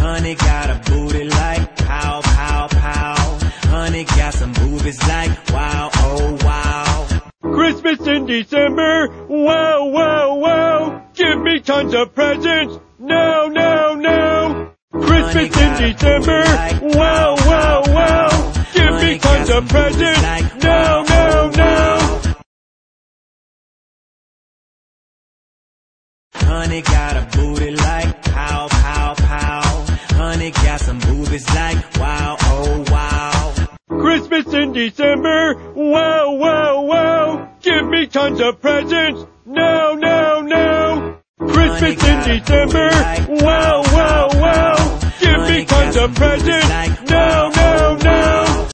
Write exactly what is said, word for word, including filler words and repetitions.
Honey got a booty like pow, pow, pow. Honey got some boobies like wow, oh wow. Christmas in December, wow, wow, wow. Give me tons of presents, no, no, no. Christmas in December, wow, wow, wow. Give me tons of presents, no, no, no. Honey got a booty like pow, pow, pow. Honey got some boobies like wow, oh wow. Christmas in December, wow, wow, wow. Give me tons of presents, no, no, no. Christmas in December, wow, wow, wow. Give me tons of presents, no, no, no.